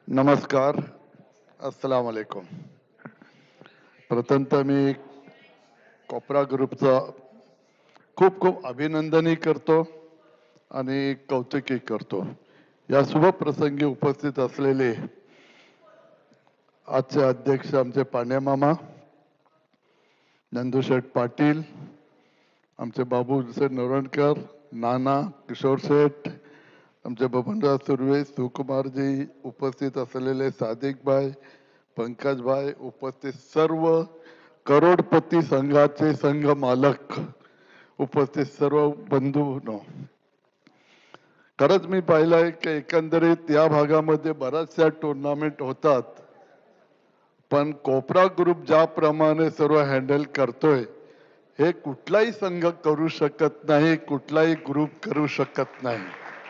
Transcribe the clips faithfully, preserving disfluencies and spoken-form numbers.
नमस्कार. अस्सलाम वालेकुम. प्रथमतः मी कोपरा ग्रुपचा खूप खूप अभिनंदनही करतो आणि कौतुकही करतो. या शुभ प्रसंगी उपस्थित असलेले आजचे अध्यक्ष आमचे पांड्या मामा, नंदूशेठ पाटील, आमचे बाबू नरवणकर, नाना, किशोर शेठ, आमचे बबनराव सुर्वे, सुकुमारजी, उपस्थित असलेले सादिक भाई, पंकज भाई, उपस्थित सर्व करोडपती संघाचे संघ मालक, उपस्थित सर्व बंधूंनो, खरंच मी पाहिलंय की एकंदरीत या भागामध्ये बऱ्याचशा टुर्नामेंट होतात, पण कोपरा ग्रुप ज्याप्रमाणे सर्व हँडल करतोय हे कुठलाही संघ करू शकत नाही, कुठलाही ग्रुप करू शकत नाही.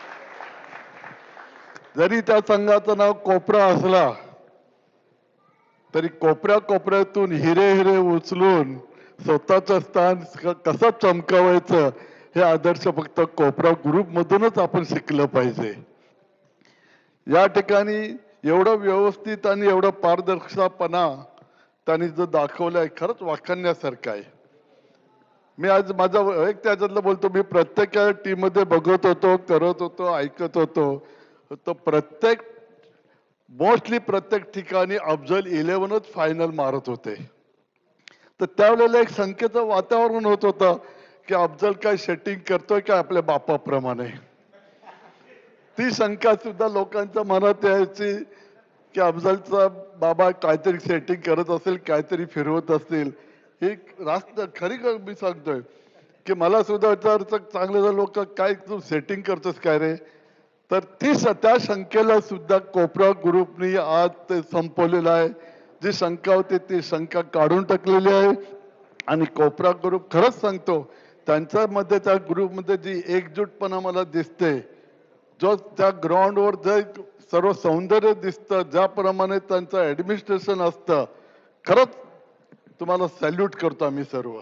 जरी त्या संघाचं नाव कोपरा असला तरी कोपऱ्या कोपऱ्यातून हिरे हिरे उचलून स्वतःचं स्थान कसं चमकावायचं हे आदर्श फक्त कोपरा ग्रुप मधूनच आपण शिकलं पाहिजे. या ठिकाणी एवढं व्यवस्थित आणि एवढं पारदर्शकपणा त्यांनी जो दाखवलाय खरंच वाखाणण्यासारखं आहे. मी आज माझा एक त्याच्यातलं बोलतो, मी प्रत्येक टीम मध्ये बघत होतो, करत होतो, ऐकत होतो, तो प्रत्येक मोस्टली प्रत्येक ठिकाणी अफजल इलेव्हनच फायनल मारत होते. तर त्यावेळेला एक शंकेचं वातावरण होत होतं की अफजल काय सेटिंग करतोय का आपल्या बापाप्रमाणे. ती शंका सुद्धा लोकांच्या मनात यायची की अफजलचा बाबा काहीतरी सेटिंग करत असेल, काहीतरी फिरवत असतील. ही रास्त खरी मी सांगतोय की मला सुद्धा चांगले लोक काय तू सेटिंग करतोस काय रे. तर ती त्या शंकेला सुद्धा कोपरा ग्रुपनी आज ते संपवलेलं आहे. जी शंका होती ती शंका काढून टाकलेली आहे आणि कोपरा ग्रुप खरंच सांगतो त्यांच्यामध्ये त्या ग्रुपमध्ये जी एकजूटपणा मला दिसते, जो त्या ग्राउंडवर जे सर्व सौंदर्य दिसतं, ज्याप्रमाणे त्यांचं ऍडमिनिस्ट्रेशन असतं, खरंच तुम्हाला सॅल्यूट करतो आम्ही सर्व.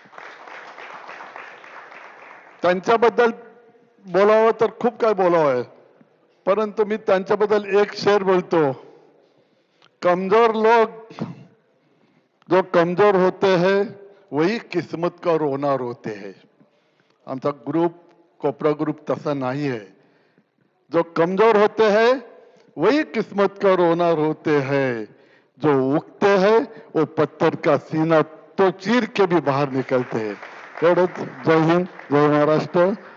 त्यांच्याबद्दल बोलावं तर खूप काय बोलावं आहे, परंतु मी त्यांच्याबद्दल एक शेर बोलतो. कमजोर लोग जो कमजोर होते हैं वही किस्मत का रोना रोते हैं. आमचा ग्रुप कोपरा ग्रुप तसा नहीं है. जो कमजोर होते हैं वही किस्मत का रोना रोते हैं. जो उगते हैं वो पत्थर का सीना तो चीर के भी बाहर निकलते हैं. एवढंच. जय हिंद, जय महाराष्ट्र.